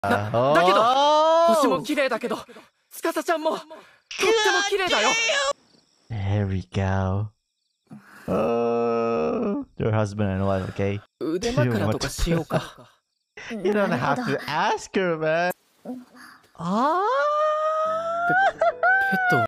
だけど星も綺麗だけど司ちゃんもとっても綺麗だよ。 There we go. Oh, your husband and wife, okay? 腕枕とかしようか。 You don't have to ask her, man. Ah. ペット